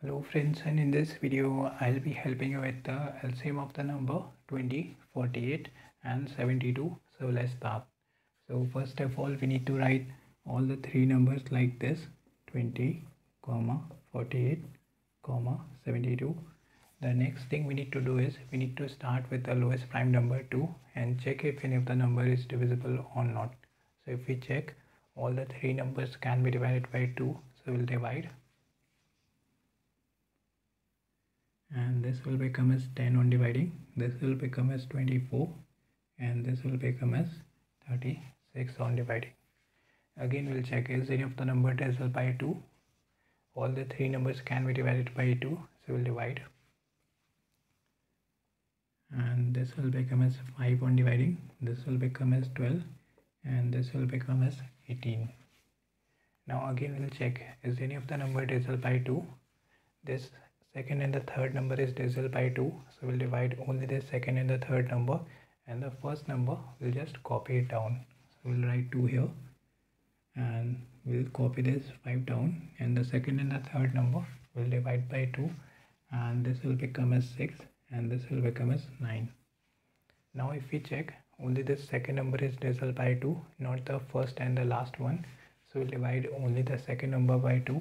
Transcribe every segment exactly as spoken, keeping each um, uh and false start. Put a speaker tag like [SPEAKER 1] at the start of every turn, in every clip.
[SPEAKER 1] Hello friends, and in this video I'll be helping you with the L C M of the number twenty, forty-eight and seventy-two. So let's start. So first of all we need to write all the three numbers like this: twenty, forty-eight, seventy-two. The next thing we need to do is we need to start with the lowest prime number two and check if any of the number is divisible or not. So if we check, all the three numbers can be divided by two, so we'll divide. And this will become as ten on dividing, this will become as twenty-four, and this will become as thirty-six on dividing. Again we'll check, is any of the number divisible by two? All the three numbers can be divided by two, so we'll divide. And this will become as five on dividing, this will become as twelve, and this will become as eighteen. Now again we'll check, is any of the number divisible by two? This second and the third number is divisible by two, so we'll divide only the second and the third number, and the first number we'll just copy it down. So we'll write two here and we'll copy this five down, and the second and the third number will divide by two, and this will become as six, and this will become as nine. Now if we check, only this second number is divisible by two, not the first and the last one, so we'll divide only the second number by two,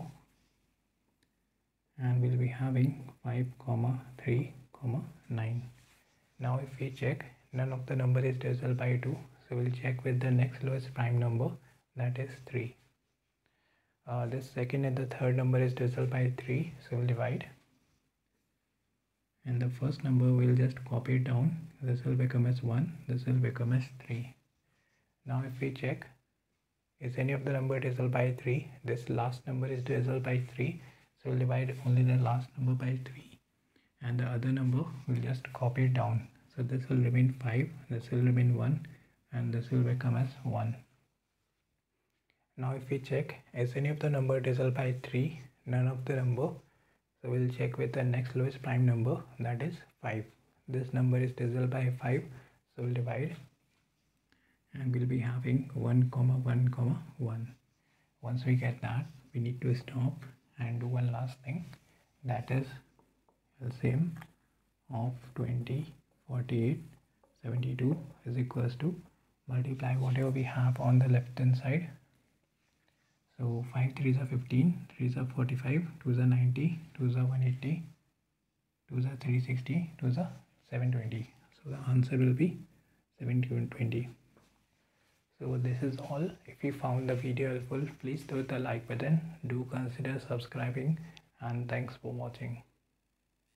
[SPEAKER 1] and we'll be having five, three, nine. Now if we check, none of the number is divisible by two, so we'll check with the next lowest prime number, that is three. Uh, this second and the third number is divisible by three, so we'll divide, and the first number we'll just copy it down, this will become as one, this will become as three. Now if we check, is any of the number divisible by three? This last number is divisible by three, so we'll divide only the last number by three, and the other number we'll just copy it down. So this will remain five, this will remain one, and this will become as one. Now if we check, is any of the number divisible by three? None of the number, so we'll check with the next lowest prime number, that is five. This number is divisible by five, so we'll divide, and we'll be having one, one, one. Once we get that, we need to stop and do one last thing, that is L C M of twenty, forty-eight, seventy-two is equals to multiply whatever we have on the left hand side. So five threes are fifteen, threes are forty-five, twos are ninety, twos are one eighty, twos are three sixty, twos are seven twenty. So the answer will be seven twenty. So this is all. If you found the video helpful, please hit the like button. Do consider subscribing, and thanks for watching.